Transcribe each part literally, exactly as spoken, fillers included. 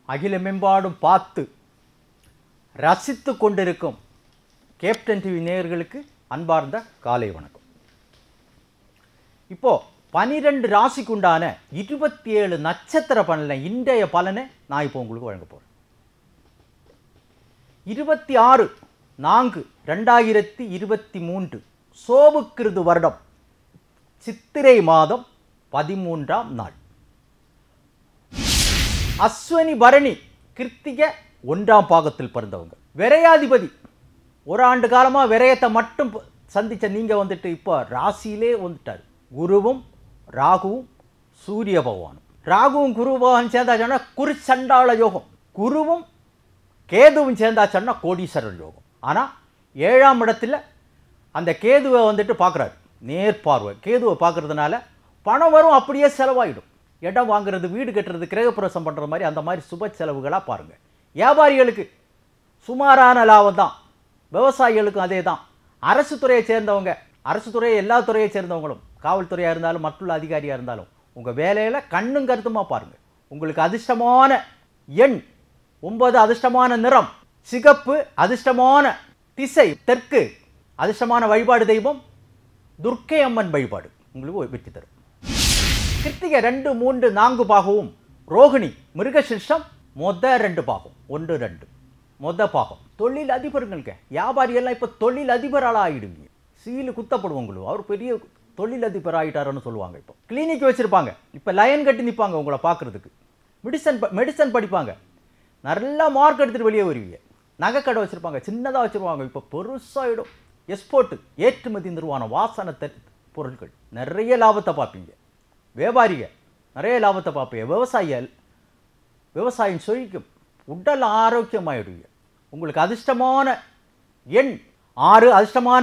அகிலமெம்பாடும் பார்த்து ரசித்து கொண்டிருக்கும் கேப்டன் டிவி நேயர்களுக்கு அன்பார்ந்த காலை வணக்கம். இப்போ பனிரெண்டு ராசிக்கு உண்டான இருபத்தி ஏழு நட்சத்திர பலனை இன்றைய பலனை நான் இப்போ உங்களுக்கு வழங்க போகிறேன். இருபத்தி ஆறு நான்கு ரெண்டாயிரத்தி இருபத்தி மூன்று சோபுக்கிருது வருடம் சித்திரை மாதம் பதிமூன்றாம் நாள். அஸ்வினி பரணி கிருத்திகை ஒன்றாம் பாகத்தில் பிறந்தவங்க. விரையாதிபதி ஒரு ஆண்டு காலமாக விரயத்தை மட்டும் சந்தித்த நீங்கள் வந்துட்டு இப்போ ராசியிலே வந்துட்டார். குருவும் ராகுவும் சூரிய பகவானும். ராகுவும் குரு பகவான் சேர்ந்தாச்சுன்னா குரு சண்டாள யோகம், குருவும் கேதுவும் சேர்ந்தாச்சுன்னா கோடீஸ்வரர் யோகம். ஆனால் ஏழாம் இடத்துல அந்த கேதுவை வந்துட்டு பார்க்குறாரு, நேர்பார்வை. கேதுவை பார்க்குறதுனால பணம் வரும், அப்படியே செலவாயிடும். இடம் வாங்குறது, வீடு கட்டுறது, கிரகப்பிரவேசம் பண்ணுற மாதிரி அந்த மாதிரி சுப செலவுகளாக பாருங்கள். வியாபாரிகளுக்கு சுமாரான லாபம் தான், விவசாயிகளுக்கும் அதே தான். அரசு துறையை சேர்ந்தவங்க, அரசு துறையை எல்லா துறையை சேர்ந்தவங்களும், காவல்துறையாக இருந்தாலும் மற்றுள்ள அதிகாரியாக இருந்தாலும் உங்கள் வேலையில் கண்ணும் கருத்துமாக பாருங்கள். உங்களுக்கு அதிர்ஷ்டமான எண் ஒன்பது, அதிர்ஷ்டமான நிறம் சிகப்பு, அதிர்ஷ்டமான திசை தெற்கு, அதிர்ஷ்டமான வழிபாடு தெய்வம் துர்க்கை அம்மன் வழிபாடு உங்களுக்கு வெற்றி தரும். கிருத்திகை ரெண்டு மூன்று நான்கு பாகமும், ரோகிணி மிருகசிருஷ்டம் மொத ரெண்டு பாகம், ஒன்று ரெண்டு மொத பாகம். தொழில் அதிபருங்களுக்கு வியாபாரியெல்லாம் இப்போ தொழில் அதிபரால் ஆகிடுவீங்க. சீலு குத்தப்படுவோம் உங்களுக்கு, அவர் பெரிய தொழில் அதிபர் ஆகிட்டாருன்னு சொல்லுவாங்க. இப்போ கிளினிக் வச்சுருப்பாங்க, இப்போ லைன் கட்டி நிற்பாங்க உங்களை பார்க்குறதுக்கு. மெடிசன் மெடிசன் படிப்பாங்க, நல்லா மார்க் எடுத்துகிட்டு வெளியே வருவீங்க. நகைக்கடை வச்சுருப்பாங்க, சின்னதாக வச்சுருவாங்க, இப்போ பெருசாகிடும். எக்ஸ்போர்ட்டு ஏற்றுமதி நிறுவனம், வாசனை பொருட்கள், நிறைய லாபத்தை பார்ப்பீங்க. வியாபாரிகள் நிறைய லாபத்தை பார்ப்பீங்க. விவசாயிகள் விவசாயம் செழிக்கும், உடல் ஆரோக்கியமாகிடுவீங்க. உங்களுக்கு அதிர்ஷ்டமான எண் ஆறு, அதிர்ஷ்டமான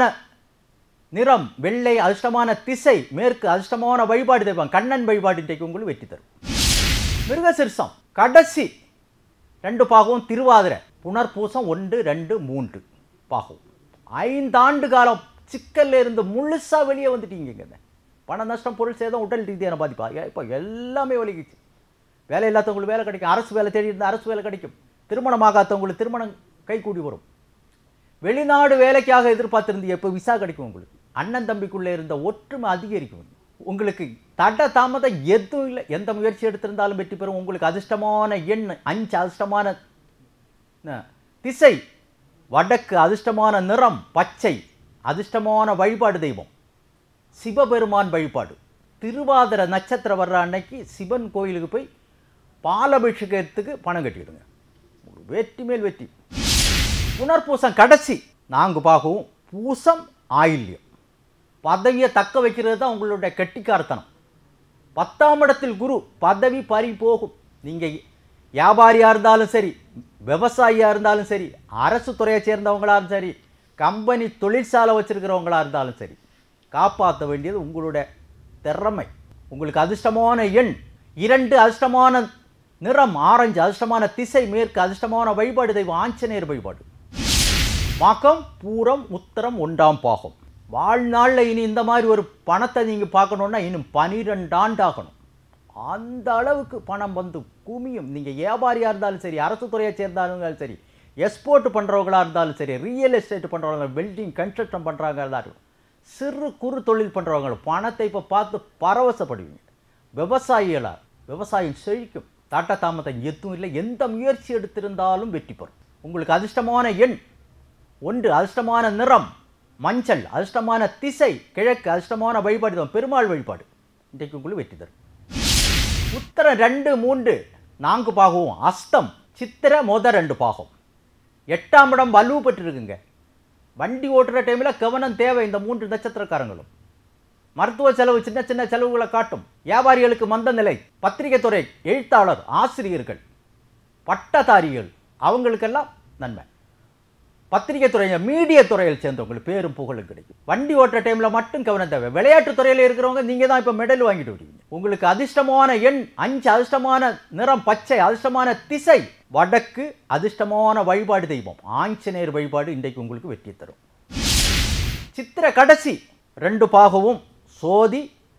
நிறம் வெள்ளை, அதிர்ஷ்டமான திசை மேற்கு, அதிர்ஷ்டமான வழிபாடு தெய்வம் கண்ணன் வழிபாடு இன்றைக்கு உங்களுக்கு வெற்றி தரும். மிருகசிருஷம் கடைசி ரெண்டு பாகவும், திருவாதிரை புனர்பூசம் ஒன்று ரெண்டு மூன்று பாகம். ஐந்தாண்டு காலம் சிக்கல்ல இருந்து முழுசாக வெளியே வந்துட்டீங்க. பண நஷ்டம், பொருள் சேதம், உடல் ரீதியான பாதிப்பா, இப்போ எல்லாமே வலிக்குச்சு. வேலை இல்லாதவங்களுக்கு வேலை கிடைக்கும், அரசு வேலை தேடி இருந்தால் அரசு வேலை கிடைக்கும், திருமணமாகாதவங்களுக்கு திருமணம் கைகூடி வரும். வெளிநாடு வேலைக்காக எதிர்பார்த்துருந்தீங்க, இப்போ விசா கிடைக்கும். உங்களுக்கு அண்ணன் தம்பிக்குள்ளே இருந்த ஒற்றுமை அதிகரிக்கும். உங்களுக்கு தட தாமதம் எதுவும் இல்லை, எந்த முயற்சி எடுத்திருந்தாலும் வெற்றி பெறும். உங்களுக்கு அதிர்ஷ்டமான எண் அஞ்சு, அதிர்ஷ்டமான திசை வடக்கு, அதிர்ஷ்டமான நிறம் பச்சை, அதிர்ஷ்டமான வழிபாடு தெய்வம் சிவபெருமான் வழிபாடு. திருவாதிர நட்சத்திரம் வர்ற அன்னைக்கு சிவன் கோயிலுக்கு போய் பாலபிஷேகத்துக்கு பணம் கட்டிடுங்க, வெற்றி மேல் வெற்றி. புனர்பூசம் கடைசி நான்கு பாகவும், பூசம் ஆயில்யம். பதவியை தக்க வைக்கிறது தான் உங்களுடைய கெட்டிக்காரத்தனம். பத்தாம் இடத்தில் குரு, பதவி பறி போகும். நீங்கள் வியாபாரியாக இருந்தாலும் சரி, விவசாயியாக இருந்தாலும் சரி, அரசு துறையை சேர்ந்தவங்களாக சரி, கம்பெனி தொழிற்சாலை வச்சுருக்கிறவங்களாக இருந்தாலும் சரி, காப்பாற்ற வேண்டியது உங்களுடைய திறமை. உங்களுக்கு அதிர்ஷ்டமான எண் இரண்டு, அதிர்ஷ்டமான நிறம் ஆரஞ்சு, அதிர்ஷ்டமான திசை மேற்கு, அதிர்ஷ்டமான வழிபாடு தெய்வம் ஆஞ்சநேயர் வழிபாடு. மாகம் பூரம் உத்தரம் ஒன்றாம் பாகம். வாழ்நாளில் இனி இந்த மாதிரி ஒரு பணத்தை நீங்கள் பார்க்கணுன்னா இன்னும் பனிரெண்டு ஆண்டு ஆகணும். அந்த அளவுக்கு பணம் வந்து குமியும். நீங்கள் வியாபாரியாக இருந்தாலும் சரி, அரசு துறையை சேர்ந்தாலும் சரி, எக்ஸ்போர்ட் பண்ணுறவங்களாக இருந்தாலும் சரி, ரியல் எஸ்டேட் பண்ணுறவங்க, பில்டிங் கன்ஸ்ட்ரக்ஷன் பண்ணுறாங்க இருந்தாலும், சிறு குறு தொழில் பண்ணுறவங்க பணத்தை இப்போ பார்த்து பரவசப்படுவீங்க. விவசாயிகளாக விவசாயம் செழிக்கும், தாட்ட தாமதம் எதுவும் இல்லை. எந்த முயற்சி எடுத்திருந்தாலும் வெற்றி பெறும். உங்களுக்கு அதிர்ஷ்டமான எண் ஒன்று, அதிர்ஷ்டமான நிறம் மஞ்சள், அதிர்ஷ்டமான திசை கிழக்கு, அதிர்ஷ்டமான வழிபாடு பெருமாள் வழிபாடு இன்றைக்கு உங்களுக்கு வெற்றி தரும். உத்தரம் ரெண்டு மூன்று நான்கு பாகவும், அஸ்தம் சித்திரை மொத ரெண்டு பாகம். எட்டாம் இடம் வலு பெற்றிருக்குங்க. வண்டி ஓட்டுற டைமில் கவனம் தேவை. இந்த மூன்று நட்சத்திரக்காரங்களும் மருத்துவ செலவு, சின்ன சின்ன செலவுகளை காட்டும். வியாபாரிகளுக்கு மந்த நிலை. பத்திரிகை துறை, எழுத்தாளர், ஆசிரியர்கள், பட்டதாரிகள் அவங்களுக்கெல்லாம் நன்மை. பத்திரிகை துறையை, மீடியா துறையில் சேர்ந்தவங்களுக்கு பேரும் புகழும் கிடைக்கும். வண்டி ஓட்டுற டைமில் மட்டும் கவனம் தேவை. விளையாட்டு துறையில் இருக்கிறவங்க நீங்கள் தான் இப்போ மெடல் வாங்கிட்டு விடுவீங்க. உங்களுக்கு அதிர்ஷ்டமான எண் அஞ்சு, அதிர்ஷ்டமான நிறம் பச்சை, அதிர்ஷ்டமான திசை வடக்கு, அதிர்ஷ்டமான வழிபாடு தெய்வம் ஆஞ்சநேயர் வழிபாடு இன்றைக்கு உங்களுக்கு வெற்றி தரும். சித்திரை கடைசி ரெண்டு பாகவும், சோதி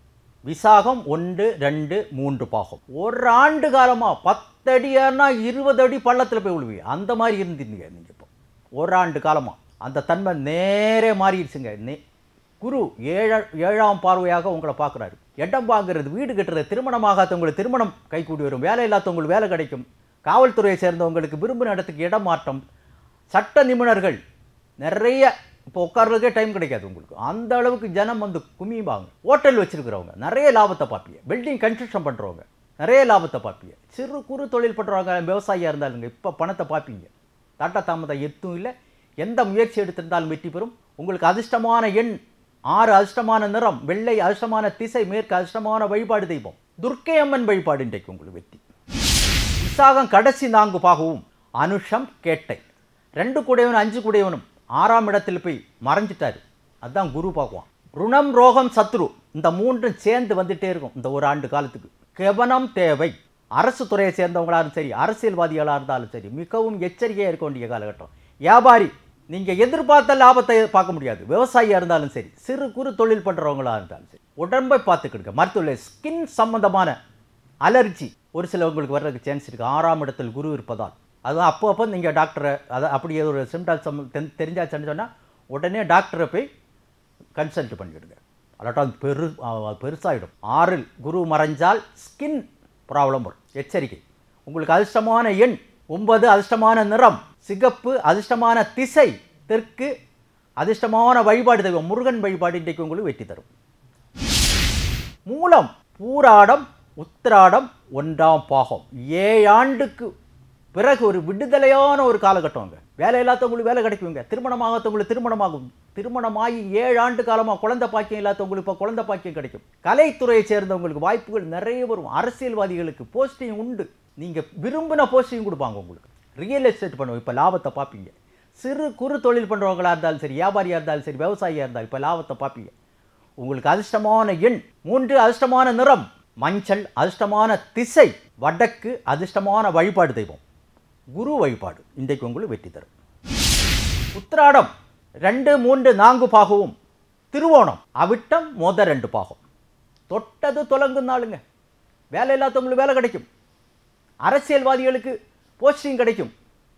விசாகம் ஒன்று ரெண்டு மூன்று பாகம். ஒரு ஆண்டு காலமாக பத்து அடியானா இருபது அடி பள்ளத்தில் போய் விழுவீங்க. அந்த மாதிரி இருந்தீங்க நீங்கள். இப்போ ஒரு ஆண்டு காலமாக அந்த தன்மை நேரே மாறிடுச்சுங்க. நே குரு ஏழ ஏழாம் பார்வையாக உங்களை பார்க்குறாரு. இடம் வாங்குறது, வீடு கட்டுறது, திருமணமாகாதவங்களுக்கு திருமணம் கைகூடி வரும், வேலை இல்லாதவங்களுக்கு வேலை கிடைக்கும், காவல்துறையை சேர்ந்தவங்களுக்கு விரும்பின இடத்துக்கு இடம் மாற்றம், சட்ட நிபுணர்கள் நிறைய இப்போ உட்கார்றதுக்கே டைம் கிடைக்காது உங்களுக்கு. அந்த அளவுக்கு ஜனம் வந்து குமியுவாங்க. ஹோட்டல் வச்சுருக்கிறவங்க நிறைய லாபத்தை பார்ப்பீங்க. பில்டிங் கன்ஸ்ட்ரக்ஷன் பண்ணுறவங்க நிறைய லாபத்தை பார்ப்பீங்க. சிறு குறு தொழில் பண்ணுறவங்க விவசாயியாக இருந்தாலுங்க இப்போ பணத்தை பார்ப்பீங்க. தட்ட தாமதம் எத்தும் இல்லை. எந்த முயற்சி எடுத்திருந்தாலும் வெற்றி பெறும். உங்களுக்கு அதிர்ஷ்டமான எண் ஆறு, அதிர்ஷ்டமான நிறம் வெள்ளை, அதிர்ஷ்டமான திசை மேற்கு, அதிர்ஷ்டமான வழிபாடு தெய்வம் துர்க்கை அம்மன் வழிபாடு. இன்றைக்கு உங்களுக்கு வெற்றி. விசாகம் கடைசி நான்கு பாகவும் அனுஷம் கேட்டை ரெண்டு கூடையவனும் அஞ்சு கூடையவனும் ஆறாம் இடத்தில் போய் மறைஞ்சிட்டாரு. அதுதான் குரு பார்க்குவான். ருணம் ரோகம் சத்ரு இந்த மூன்றும் சேர்ந்து வந்துட்டே இருக்கும் இந்த ஒரு ஆண்டு காலத்துக்கு. கவனம் தேவை. அரசு துறையை சேர்ந்தவங்களாலும் சரி, அரசியல்வாதிகளாக இருந்தாலும் சரி, மிகவும் எச்சரிக்கையாக இருக்க வேண்டிய காலகட்டம். வியாபாரி நீங்கள் எதிர்பார்த்த லாபத்தை பார்க்க முடியாது. விவசாயியாக இருந்தாலும் சரி, சிறு குறு தொழில் பண்ணுறவங்களாக இருந்தாலும் சரி, உடம்பை பார்த்துக்கிடுங்க. மருத்துவ ஸ்கின் சம்பந்தமான அலர்ஜி ஒரு சிலவங்களுக்கு வர்றதுக்கு சான்ஸ் இருக்குது. ஆறாம் இடத்தில் குரு இருப்பதால். அதுதான் அப்போ அப்போ நீங்கள் டாக்டரை அதை அப்படியே ஒரு சிம்டம்ஸ் தெரிஞ்சாச்சுன்னு சொன்னால் உடனே டாக்டரை போய் கன்சல்ட் பண்ணிவிடுங்க. அல்லாட்டா பெரு பெருசாகிடும். ஆறில் குரு மறைஞ்சால் ஸ்கின் ப்ராப்ளம் வரும். எச்சரிக்கை. உங்களுக்கு அதிர்ஷ்டமான எண் ஒன்பது, அதிர்ஷ்டமான நிறம் சிகப்பு, அதிர்ஷ்டமான திசை தெற்கு, அதிர்ஷ்டமான வழிபாடு தெய்வம் முருகன் வழிபாடு இன்றைக்கு உங்களுக்கு வெற்றி தரும். மூலம் பூராடம் உத்திராடம் ஒன்றாம் பாகம் ஏழு ஆண்டுக்கு பிறகு ஒரு விடுதலையான ஒரு காலகட்டங்க. வேலை இல்லாதவங்களுக்கு வேலை கிடைக்குங்க. திருமணமாகாதவங்களுக்கு திருமணமாகும். திருமணமாகி ஏழு ஆண்டு காலமாக குழந்தை பாக்கியம் இல்லாதவங்களுக்கு இப்போ குழந்தை பாக்கியம் கிடைக்கும். கலைத்துறையை சேர்ந்தவங்களுக்கு வாய்ப்புகள் நிறைய வரும். அரசியல்வாதிகளுக்கு போஸ்டிங் உண்டு. நீங்கள் விரும்பின போஸ்டிங் கொடுப்பாங்க உங்களுக்கு. ரியல் எஸ்டேட் பண்ணுவோம் இப்போ லாபத்தை பார்ப்பீங்க. சிறு குறு தொழில் பண்ணுறவங்களாக இருந்தாலும் சரி, வியாபாரியாக இருந்தாலும் சரி, விவசாயியாக இருந்தாலும் இப்போ லாபத்தை பார்ப்பீங்க. உங்களுக்கு அதிர்ஷ்டமான எண் மூன்று, அதிர்ஷ்டமான நிறம் மஞ்சள், அதிர்ஷ்டமான திசை வடக்கு, அதிர்ஷ்டமான வழிபாடு தெய்வம் குரு வழிபாடு இன்றைக்கு உங்களுக்கு வெற்றி தரும். உத்திராடம் ரெண்டு மூன்று நான்கு பாகவும் திருவோணம் அவிட்டம் மொத ரெண்டு பாகம். தொட்டது தொலங்கும் நாளுங்க. வேலை இல்லாதவங்களுக்கு வேலை கிடைக்கும். அரசியல்வாதிகளுக்கு போஸ்டிங் கிடைக்கும்.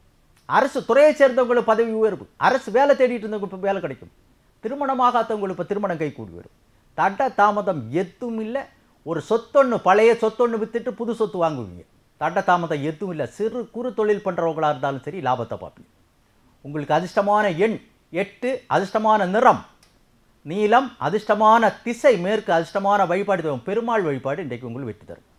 அரசு துறையை சேர்ந்தவங்களுக்கு பதவி உயர்வு. அரசு வேலை தேடிட்டு இருந்தவங்களுக்கு இப்போ வேலை கிடைக்கும். திருமணமாகாதவங்களுக்கு இப்போ திருமணம் கை கூடி வரும். தட்ட தாமதம் எதுவும் இல்லை. ஒரு சொத்தொன்று பழைய சொத்தொன்று விற்றுட்டு புது சொத்து வாங்குவீங்க. தட்ட தாமதம் எதுவும் இல்லை. சிறு குறு தொழில் பண்ணுறவங்களாக இருந்தாலும் சரி லாபத்தை பார்ப்பீங்க. உங்களுக்கு அதிர்ஷ்டமான எண் எட்டு, அதிர்ஷ்டமான நிறம் நீலம், அதிர்ஷ்டமான திசை மேற்கு, அதிர்ஷ்டமான வழிபாடு தெய்வம் பெருமாள் வழிபாடு இன்றைக்கு உங்களுக்கு வெற்றி தரும்.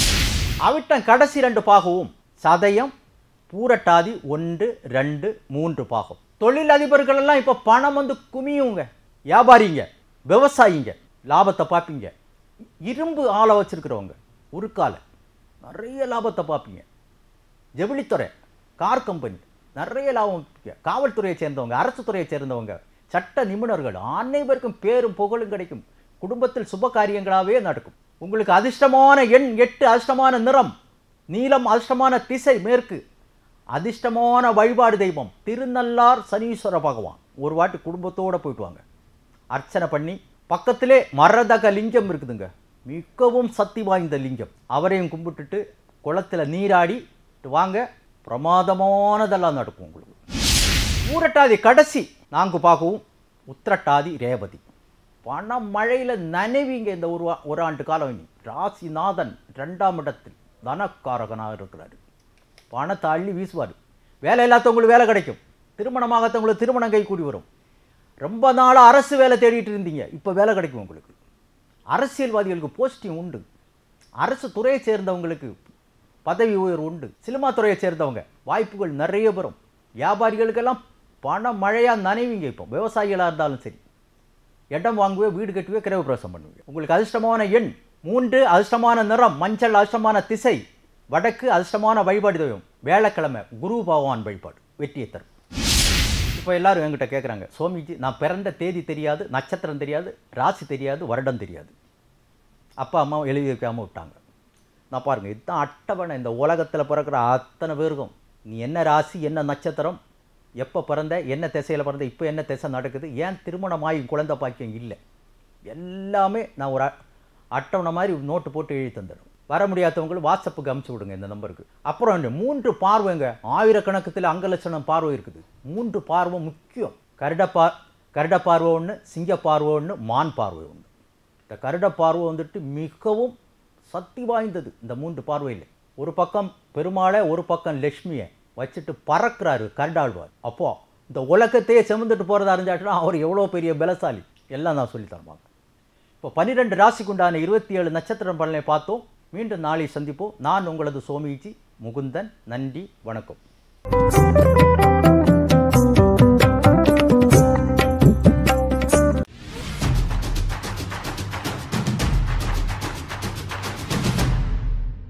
அவிட்டம் கடைசி ரெண்டு பாகவும் சதயம் பூரட்டாதி ஒன்று ரெண்டு மூன்று பாகம். தொழில் அதிபர்கள் எல்லாம் இப்போ பணம் வந்து குமியுங்க. வியாபாரிங்க, விவசாயிங்க லாபத்தை பார்ப்பீங்க. இரும்பு ஆளை வச்சிருக்கிறவங்க உருக்கால நிறைய லாபத்தை பார்ப்பீங்க. ஜவுளித்துறை, கார் கம்பெனி நிறைய லாபம். காவல்துறையை சேர்ந்தவங்க, அரசு துறையை சேர்ந்தவங்க, சட்ட நிபுணர்கள் அனைவருக்கும் பேரும் புகழும் கிடைக்கும். குடும்பத்தில் சுப காரியங்களாகவே நடக்கும். உங்களுக்கு அதிர்ஷ்டமான எண் எட்டு, அதிர்ஷ்டமான நிறம் நீலம், அதிர்ஷ்டமான திசை மேற்கு, அதிர்ஷ்டமான வழிபாடு தெய்வம் திருநள்ளார் சனீஸ்வர பகவான். ஒரு வாட்டி குடும்பத்தோடு போயிட்டு வாங்க. அர்ச்சனை பண்ணி பக்கத்திலே மரதக லிங்கம் இருக்குதுங்க. மிகவும் சக்தி வாய்ந்த லிங்கம். அவரையும் கும்பிட்டுட்டு குளத்தில் நீராடி வாங்க. பிரமாதமானதெல்லாம் நடக்கும் உங்களுக்கு. ஊரட்டாதி கடைசி நான்கு பாகவும் உத்திரட்டாதி ரேவதி. பணம் மழையில் நனைவிங்க. இந்த ஒரு ஒரு ஆண்டு காலம் ராசிநாதன் ரெண்டாம் இடத்தில் தனக்காரகனாக இருக்கிறாரு. பணத்தை அள்ளி வீசுவார். வேலை இல்லாதவங்களுக்கு வேலை கிடைக்கும். திருமணமாகத்தவங்களுக்கு திருமணம் கை கூடி வரும். ரொம்ப நாளாக அரசு வேலை தேடிட்டு இருந்தீங்க, இப்போ வேலை கிடைக்கும் உங்களுக்கு. அரசியல்வாதிகளுக்கு போஸ்டிங் உண்டு. அரசு துறையை சேர்ந்தவங்களுக்கு பதவி உயர்வு உண்டு. சினிமா துறையை சேர்ந்தவங்க வாய்ப்புகள் நிறைய வரும். வியாபாரிகளுக்கெல்லாம் பண மழையாக நனைவிங்க. இப்போ விவசாயிகளாக இருந்தாலும் சரி, இடம் வாங்குவே, வீடு கட்டுவே, கிரகப்பிரவேசம் பண்ணுவீங்க. உங்களுக்கு அதிர்ஷ்டமான எண் மூன்று, அதிர்ஷ்டமான நிறம் மஞ்சள், அதிர்ஷ்டமான திசை வடக்கு, அதிர்ஷ்டமான வழிபாடு தெய்வம் வேலைக்கிழமை குரு பகவான் வழிபாடு வெற்றியை தரும். இப்போ எல்லாரும் என்கிட்ட கேட்குறாங்க, சுவாமிஜி நான் பிறந்த தேதி தெரியாது, நட்சத்திரம் தெரியாது, ராசி தெரியாது, வருடம் தெரியாது. அப்பா அம்மா எழுதி வைக்காமல் விட்டாங்க. நான் பாருங்கள், இதுதான் அட்டவணை. இந்த உலகத்தில் பிறக்கிற அத்தனை பேருக்கும் நீ என்ன ராசி, என்ன நட்சத்திரம், எப்போ பிறந்த, என்ன திசையில் பிறந்த, இப்போ என்ன திசை நடக்குது, ஏன் திருமணமாகி குழந்தை பாக்கியம் இல்லை, எல்லாமே நான் ஒரு அட்டவணை மாதிரி நோட்டு போட்டு எழுதி தந்துடும். வர முடியாதவங்களுக்கு வாட்ஸ்அப்புக்கு அமுச்சு விடுங்க இந்த நம்பருக்கு. அப்புறம் இந்த மூன்று பார்வைங்க, ஆயிரக்கணக்கத்தில் அங்கலட்சணம் பார்வை இருக்குது. மூன்று பார்வை முக்கியம். கருட பார் கருட பார்வை ஒன்று, சிங்க பார்வை ஒன்று, மான் பார்வை ஒன்று. இந்த கருட பார்வை வந்துட்டு மிகவும் சக்தி வாய்ந்தது. இந்த மூன்று பார்வையில் ஒரு பக்கம் பெருமாளை, ஒரு பக்கம் லட்சுமியை வச்சுட்டு பறக்கிறாரு கருடாழ்வார். அப்போ இந்த உலகத்தையே செமந்துட்டு போகிறதா இருந்தாச்சுன்னா அவர் எவ்வளோ பெரிய பலசாலி எல்லாம் நான் சொல்லித்தரமாங்க. இப்போ பன்னிரெண்டு ராசிக்குண்டான இருபத்தி ஏழு நட்சத்திரம் பலனை பார்த்தோம். மீண்டும் நாளை சந்திப்போம். நான் உங்களது சோமிஜி முகுந்தன். நன்றி, வணக்கம்.